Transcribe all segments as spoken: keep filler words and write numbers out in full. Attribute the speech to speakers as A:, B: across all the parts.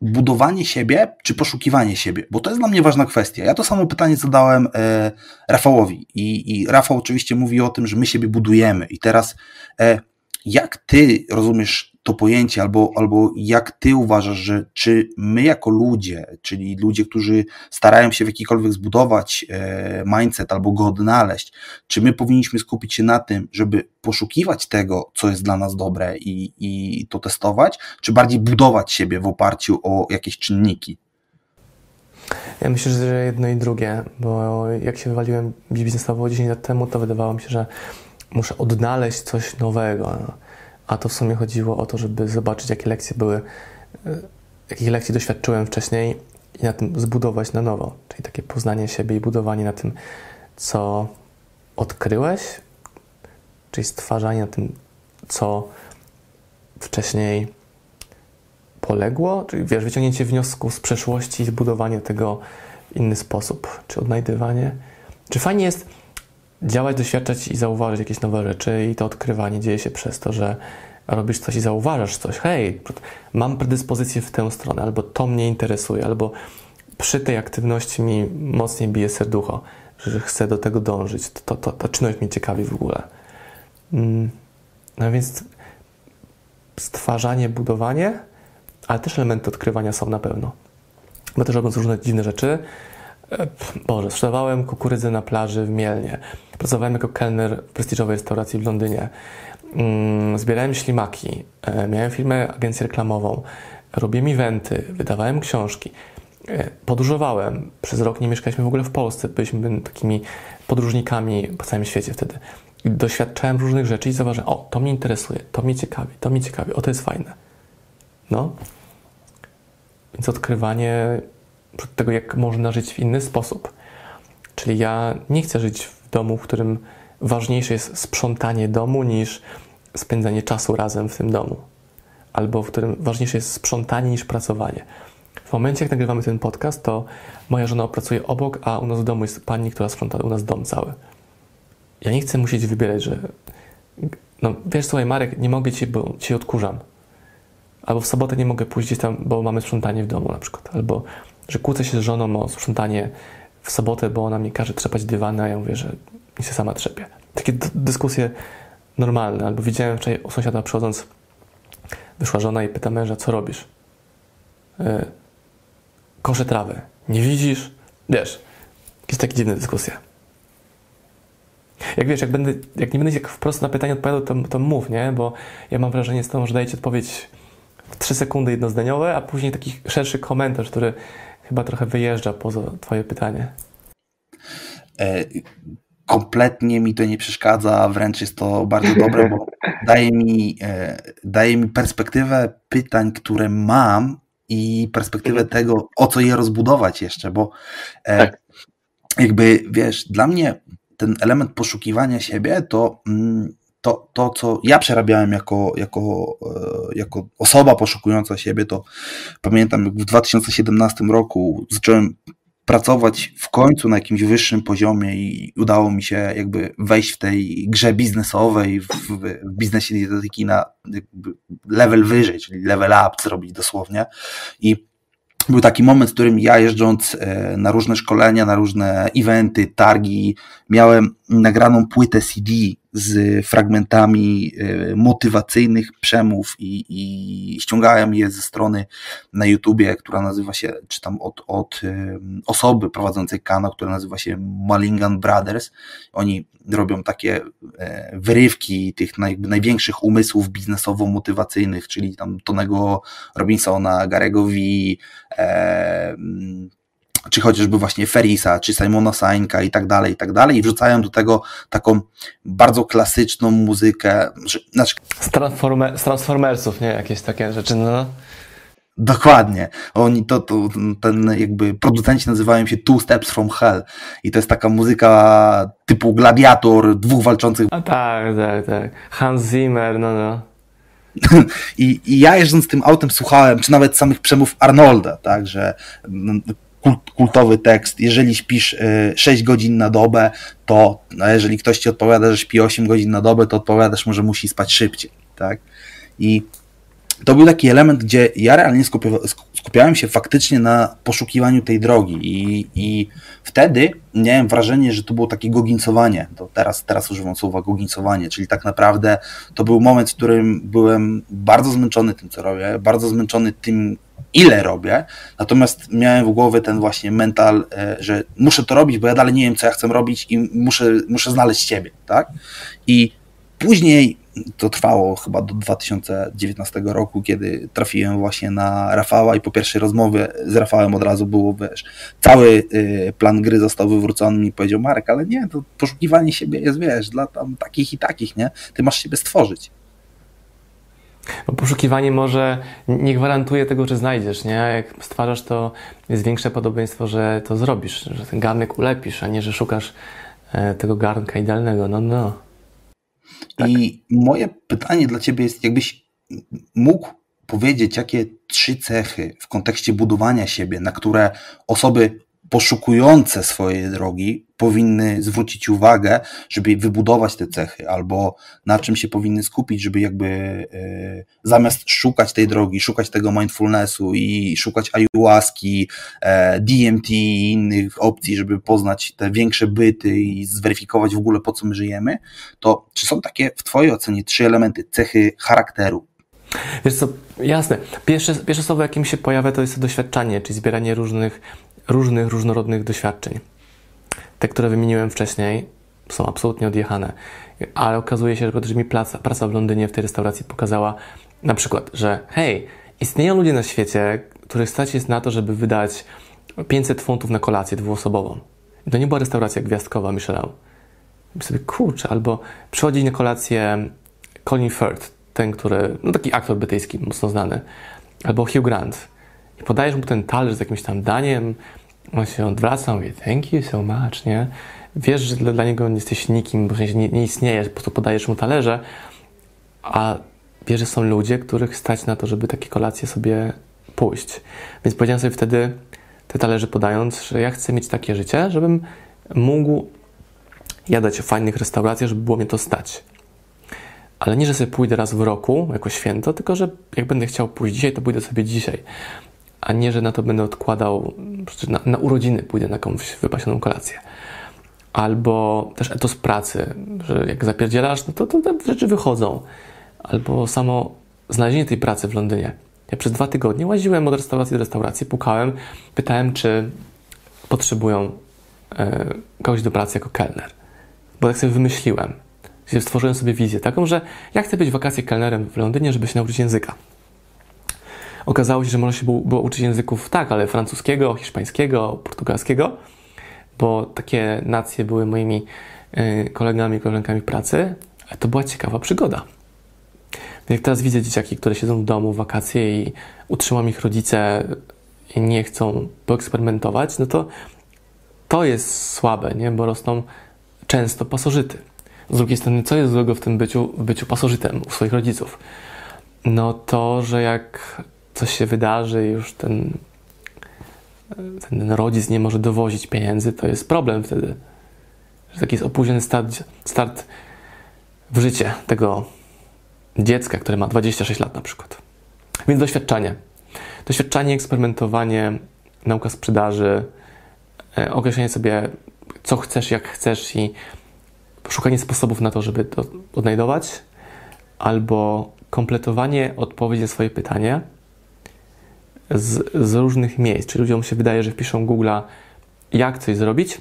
A: budowanie siebie, czy poszukiwanie siebie? Bo to jest dla mnie ważna kwestia. Ja to samo pytanie zadałem e, Rafałowi i, i Rafał oczywiście mówi o tym, że my siebie budujemy i teraz e, jak ty rozumiesz to pojęcie, albo, albo jak ty uważasz, że czy my jako ludzie, czyli ludzie, którzy starają się w jakikolwiek zbudować e, mindset albo go odnaleźć, czy my powinniśmy skupić się na tym, żeby poszukiwać tego, co jest dla nas dobre i, i to testować, czy bardziej budować siebie w oparciu o jakieś czynniki?
B: Ja myślę, że jedno i drugie, bo jak się wywaliłem biznesowo dziesięć lat temu, to wydawało mi się, że muszę odnaleźć coś nowego. A to w sumie chodziło o to, żeby zobaczyć, jakie lekcje były, jakich lekcji doświadczyłem wcześniej i na tym zbudować na nowo. Czyli takie poznanie siebie i budowanie na tym, co odkryłeś, czyli stwarzanie na tym, co wcześniej poległo, czyli wiesz, wyciągnięcie wniosków z przeszłości i zbudowanie tego w inny sposób, czy odnajdywanie. Czy fajnie jest działać, doświadczać i zauważyć jakieś nowe rzeczy i to odkrywanie dzieje się przez to, że robisz coś i zauważasz coś. Hej, mam predyspozycję w tę stronę, albo to mnie interesuje, albo przy tej aktywności mi mocniej bije serducho, że chcę do tego dążyć. To, to, ta czynność mnie ciekawi w ogóle. No więc stwarzanie, budowanie, ale też elementy odkrywania są na pewno. Bo też robiąc różne dziwne rzeczy, Boże, sprzedawałem kukurydzę na plaży w Mielnie. Pracowałem jako kelner w prestiżowej restauracji w Londynie. Zbierałem ślimaki. Miałem firmę, agencję reklamową. Robiłem eventy. Wydawałem książki. Podróżowałem. Przez rok nie mieszkaliśmy w ogóle w Polsce. Byliśmy takimi podróżnikami po całym świecie wtedy. I doświadczałem różnych rzeczy i zauważyłem, o, to mnie interesuje, to mnie ciekawi, to mnie ciekawi, o, to jest fajne. No. Więc odkrywanie tego, jak można żyć w inny sposób. Czyli ja nie chcę żyć w domu, w którym ważniejsze jest sprzątanie domu niż spędzanie czasu razem w tym domu. Albo w którym ważniejsze jest sprzątanie niż pracowanie. W momencie, jak nagrywamy ten podcast, to moja żona pracuje obok, a u nas w domu jest pani, która sprząta u nas dom cały. Ja nie chcę musieć wybierać, że no wiesz, słuchaj Marek, nie mogę ci, bo cię odkurzam. Albo w sobotę nie mogę pójść gdzieś tam, bo mamy sprzątanie w domu na przykład. Albo że kłócę się z żoną o sprzątanie w sobotę, bo ona mi każe trzepać dywany, a ja mówię, że mi się sama trzepie. Takie d- dyskusje normalne. Albo widziałem wczoraj u sąsiada przychodząc, wyszła żona i pyta męża, co robisz? Yy, koszę trawę. Nie widzisz? Wiesz, jakieś takie dziwne dyskusje. Jak wiesz, jak, będę, jak nie będę jak wprost na pytanie odpowiadał, to, to mów, nie? Bo ja mam wrażenie z tą, że daję ci odpowiedź w trzy sekundy jednozdaniowe, a później taki szerszy komentarz, który chyba trochę wyjeżdża poza twoje pytanie.
A: E, kompletnie mi to nie przeszkadza, wręcz jest to bardzo dobre, bo daje mi, e, daje mi perspektywę pytań, które mam i perspektywę tego, o co je rozbudować jeszcze, bo e, tak. jakby, wiesz, dla mnie ten element poszukiwania siebie to, to, to co ja przerabiałem jako, jako, jako osoba poszukująca siebie, to pamiętam, jak w dwa tysiące siedemnastym roku zacząłem pracować w końcu na jakimś wyższym poziomie i udało mi się jakby wejść w tej grze biznesowej, w, w biznesie dietetyki na jakby level wyżej, czyli level up zrobić dosłownie. I był taki moment, w którym ja jeżdżąc na różne szkolenia, na różne eventy, targi, miałem nagraną płytę C D z fragmentami motywacyjnych przemów i, i ściągałem je ze strony na YouTubie, która nazywa się, czy tam od, od osoby prowadzącej kanał, która nazywa się Mulligan Brothers. Oni robią takie wyrywki tych naj, największych umysłów biznesowo-motywacyjnych, czyli tam Tonego Robinsona, Gary'ego V, e, czy chociażby właśnie Ferrisa, czy Simona Sineka i tak dalej, i tak dalej, i wrzucają do tego taką bardzo klasyczną muzykę. Znaczy,
B: z, Transformer, z Transformersów, nie? Jakieś takie rzeczy, no.
A: Dokładnie. Oni to, to, ten jakby producenci nazywają się Two Steps from Hell i to jest taka muzyka typu Gladiator, dwóch walczących.
B: A tak, tak, tak. Hans Zimmer, no, no.
A: I, I ja jeżdżąc tym autem słuchałem, czy nawet samych przemów Arnolda, tak, że kult, kultowy tekst, jeżeli śpisz sześć godzin na dobę, to no jeżeli ktoś ci odpowiada, że śpi osiem godzin na dobę, to odpowiadasz mu, że musi spać szybciej, tak. I to był taki element, gdzie ja realnie skupiałem się faktycznie na poszukiwaniu tej drogi i, i wtedy miałem wrażenie, że to było takie gogincowanie, to teraz, teraz używam słowa gogincowanie, czyli tak naprawdę to był moment, w którym byłem bardzo zmęczony tym, co robię, bardzo zmęczony tym, ile robię, natomiast miałem w głowie ten właśnie mental, że muszę to robić, bo ja dalej nie wiem, co ja chcę robić i muszę, muszę znaleźć siebie, tak? I później to trwało chyba do dwa tysiące dziewiętnastego roku, kiedy trafiłem właśnie na Rafała i po pierwszej rozmowie z Rafałem od razu było, wiesz, cały plan gry został wywrócony i powiedział: Marek, ale nie, to poszukiwanie siebie jest, wiesz, dla tam takich i takich, nie? Ty masz siebie stworzyć.
B: Bo poszukiwanie może nie gwarantuje tego, że znajdziesz, nie? Jak stwarzasz, to jest większe podobieństwo, że to zrobisz, że ten garnek ulepisz, a nie, że szukasz tego garnka idealnego. No, no.
A: Tak. I moje pytanie dla Ciebie jest, jakbyś mógł powiedzieć, jakie trzy cechy w kontekście budowania siebie, na które osoby poszukujące swojej drogi powinny zwrócić uwagę, żeby wybudować te cechy, albo na czym się powinny skupić, żeby jakby y, zamiast szukać tej drogi, szukać tego mindfulnessu i szukać ayahuaski, e, D M T i innych opcji, żeby poznać te większe byty i zweryfikować w ogóle, po co my żyjemy, to czy są takie w Twojej ocenie trzy elementy, cechy charakteru?
B: Wiesz co, jasne. Pierwsze, pierwsze słowo, jakie mi się pojawia, to jest doświadczanie, czyli zbieranie różnych różnych, różnorodnych doświadczeń. Te, które wymieniłem wcześniej, są absolutnie odjechane, ale okazuje się, że mi praca, praca w Londynie w tej restauracji pokazała na przykład, że hej, istnieją ludzie na świecie, których stać jest na to, żeby wydać pięćset funtów na kolację dwuosobową. I to nie była restauracja gwiazdkowa Michelin. I sobie, kurczę, albo przychodzi na kolację Colin Firth, ten, który, no taki aktor brytyjski, mocno znany, albo Hugh Grant. I podajesz mu ten talerz z jakimś tam daniem, on się odwraca, mówi thank you so much, nie? Wiesz, że dla, dla niego nie jesteś nikim, bo nie, nie istniejesz, po prostu podajesz mu talerze, a wiesz, że są ludzie, których stać na to, żeby takie kolacje sobie pójść. Więc powiedziałem sobie wtedy, te talerze podając, że ja chcę mieć takie życie, żebym mógł jadać w fajnych restauracjach, żeby było mnie to stać. Ale nie, że sobie pójdę raz w roku, jako święto, tylko że jak będę chciał pójść dzisiaj, to pójdę sobie dzisiaj. A nie, że na to będę odkładał, przecież na, na urodziny pójdę na jakąś wypasioną kolację. Albo też etos pracy, że jak zapierdzielasz, no to, to te rzeczy wychodzą. Albo samo znalezienie tej pracy w Londynie. Ja przez dwa tygodnie łaziłem od restauracji do restauracji, pukałem, pytałem, czy potrzebują e, kogoś do pracy jako kelner. Bo tak sobie wymyśliłem. Stworzyłem sobie wizję taką, że ja chcę być w wakacje kelnerem w Londynie, żeby się nauczyć języka. Okazało się, że można się było, było uczyć języków tak, ale francuskiego, hiszpańskiego, portugalskiego, bo takie nacje były moimi y, kolegami, koleżankami pracy, ale to była ciekawa przygoda. Jak teraz widzę dzieciaki, które siedzą w domu w wakacje i utrzymam ich rodzice i nie chcą poeksperymentować, no to to jest słabe, nie? Bo rosną często pasożyty. Z drugiej strony, co jest złego w tym byciu, w byciu pasożytem u swoich rodziców? No to, że jak coś się wydarzy i już ten, ten rodzic nie może dowozić pieniędzy, to jest problem wtedy. Że taki jest opóźniony start, start w życie tego dziecka, które ma dwadzieścia sześć lat na przykład. Więc doświadczanie. Doświadczanie, eksperymentowanie, nauka sprzedaży, e, określenie sobie, co chcesz, jak chcesz i szukanie sposobów na to, żeby to odnajdować, albo kompletowanie odpowiedzi na swoje pytanie z, z różnych miejsc. Czyli ludziom się wydaje, że wpiszą Google'a, jak coś zrobić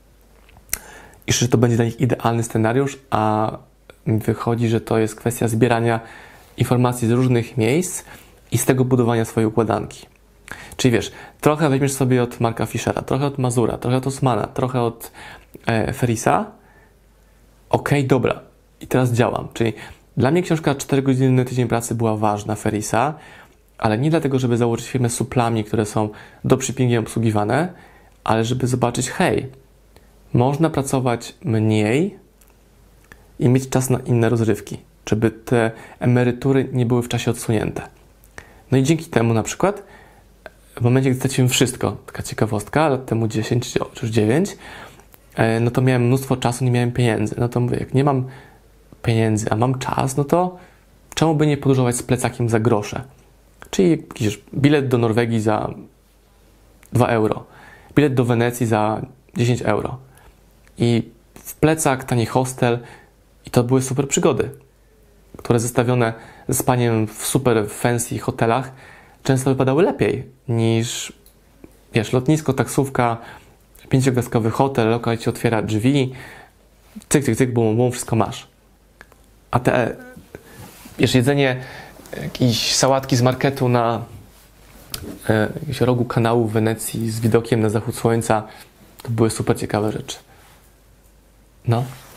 B: i że to będzie dla nich idealny scenariusz, a wychodzi, że to jest kwestia zbierania informacji z różnych miejsc i z tego budowania swojej układanki. Czyli wiesz, trochę weźmiesz sobie od Marka Fischera, trochę od Mazura, trochę od Osmana, trochę od e, Ferrisa. Okej, okay, dobra. I teraz działam. Czyli dla mnie książka cztery godziny na tydzień pracy była ważna, Ferrisa, ale nie dlatego, żeby założyć firmę z suplami, które są do przypięgiem obsługiwane, ale żeby zobaczyć, hej, można pracować mniej i mieć czas na inne rozrywki, żeby te emerytury nie były w czasie odsunięte. No i dzięki temu na przykład w momencie, gdy straciłem wszystko, taka ciekawostka, lat temu dziesięć czy już dziewięć, no to miałem mnóstwo czasu, nie miałem pieniędzy. No to mówię, jak nie mam pieniędzy, a mam czas, no to czemu by nie podróżować z plecakiem za grosze? Czyli jakiś bilet do Norwegii za dwa euro, bilet do Wenecji za dziesięć euro i w plecach tani hostel i to były super przygody, które zestawione z spaniem w super fancy hotelach często wypadały lepiej niż, wiesz, lotnisko, taksówka, pięciogwiazdkowy hotel, lokal ci otwiera drzwi, cyk, cyk, cyk, bum, bum, wszystko masz. A te, wiesz, jedzenie jakiejś sałatki z marketu na e, jakimś rogu kanału w Wenecji z widokiem na zachód słońca, to były super ciekawe rzeczy. No.